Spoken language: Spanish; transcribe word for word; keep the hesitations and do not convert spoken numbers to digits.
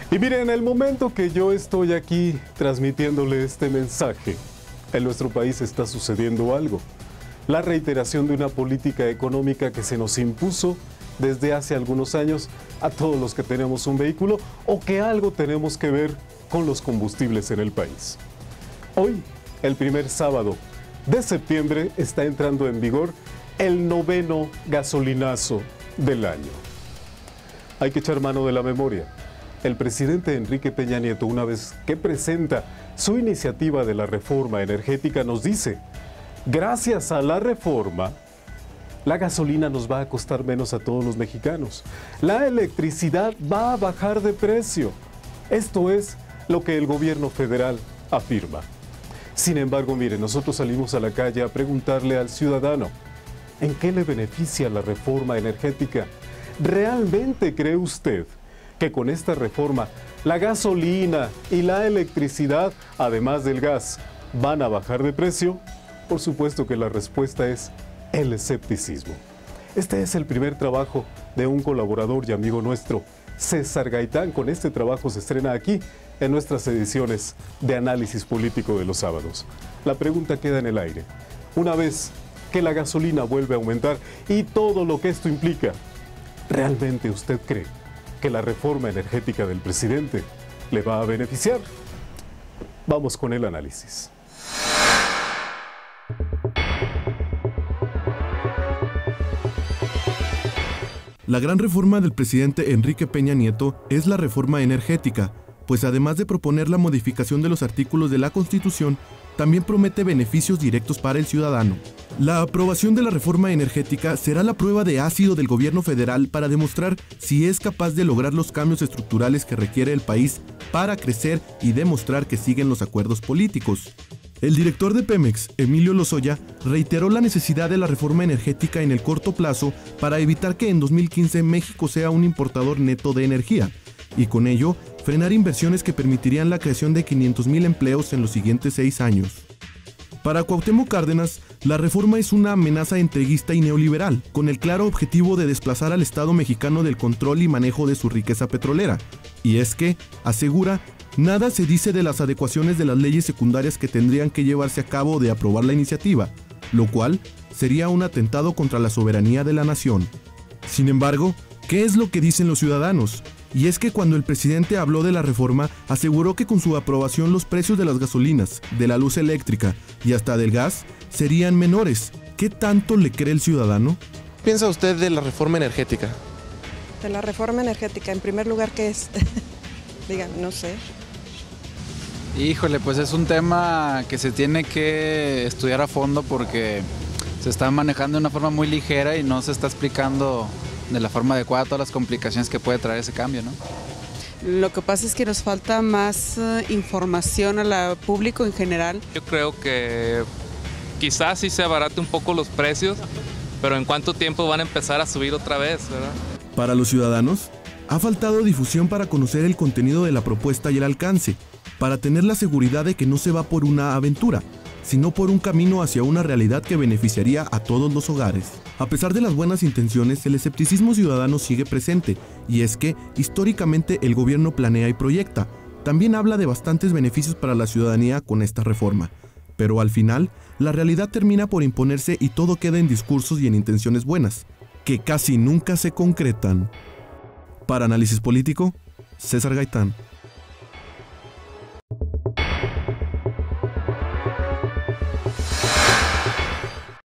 Y miren, en el momento que yo estoy aquí transmitiéndole este mensaje, en nuestro país está sucediendo algo. La reiteración de una política económica que se nos impuso desde hace algunos años a todos los que tenemos un vehículo o que algo tenemos que ver con los combustibles en el país. Hoy, el primer sábado de septiembre, está entrando en vigor el noveno gasolinazo del año. Hay que echar mano de la memoria. El presidente Enrique Peña Nieto, una vez que presenta su iniciativa de la reforma energética, nos dice: gracias a la reforma, la gasolina nos va a costar menos a todos los mexicanos. La electricidad va a bajar de precio. Esto es lo que el gobierno federal afirma. Sin embargo, mire, nosotros salimos a la calle a preguntarle al ciudadano: ¿en qué le beneficia la reforma energética? ¿Realmente cree usted que con esta reforma la gasolina y la electricidad, además del gas, van a bajar de precio? Por supuesto que la respuesta es el escepticismo. Este es el primer trabajo de un colaborador y amigo nuestro, César Gaitán. Con este trabajo se estrena aquí en nuestras ediciones de Análisis Político de los sábados. La pregunta queda en el aire. Una vez que la gasolina vuelve a aumentar y todo lo que esto implica, ¿realmente usted cree que la reforma energética del presidente le va a beneficiar? Vamos con el análisis. La gran reforma del presidente Enrique Peña Nieto es la reforma energética, pues además de proponer la modificación de los artículos de la Constitución, también promete beneficios directos para el ciudadano. La aprobación de la reforma energética será la prueba de ácido del gobierno federal para demostrar si es capaz de lograr los cambios estructurales que requiere el país para crecer y demostrar que siguen los acuerdos políticos. El director de Pemex, Emilio Lozoya, reiteró la necesidad de la reforma energética en el corto plazo para evitar que en dos mil quince México sea un importador neto de energía, y con ello frenar inversiones que permitirían la creación de quinientos mil empleos en los siguientes seis años. Para Cuauhtémoc Cárdenas, la reforma es una amenaza entreguista y neoliberal, con el claro objetivo de desplazar al Estado mexicano del control y manejo de su riqueza petrolera. Y es que, asegura, nada se dice de las adecuaciones de las leyes secundarias que tendrían que llevarse a cabo de aprobar la iniciativa, lo cual sería un atentado contra la soberanía de la nación. Sin embargo, ¿qué es lo que dicen los ciudadanos? Y es que cuando el presidente habló de la reforma, aseguró que con su aprobación los precios de las gasolinas, de la luz eléctrica y hasta del gas serían menores. ¿Qué tanto le cree el ciudadano? ¿Qué piensa usted de la reforma energética? De la reforma energética, en primer lugar, ¿qué es? Digan, no sé. Híjole, pues es un tema que se tiene que estudiar a fondo porque se está manejando de una forma muy ligera y no se está explicando de la forma adecuada todas las complicaciones que puede traer ese cambio, ¿no? Lo que pasa es que nos falta más uh, información al público en general. Yo creo que quizás sí se abarate un poco los precios, pero ¿en cuánto tiempo van a empezar a subir otra vez, verdad? Para los ciudadanos, ha faltado difusión para conocer el contenido de la propuesta y el alcance, para tener la seguridad de que no se va por una aventura, sino por un camino hacia una realidad que beneficiaría a todos los hogares. A pesar de las buenas intenciones, el escepticismo ciudadano sigue presente, y es que, históricamente, el gobierno planea y proyecta. También habla de bastantes beneficios para la ciudadanía con esta reforma. Pero al final, la realidad termina por imponerse y todo queda en discursos y en intenciones buenas, que casi nunca se concretan. Para Análisis Político, César Gaitán.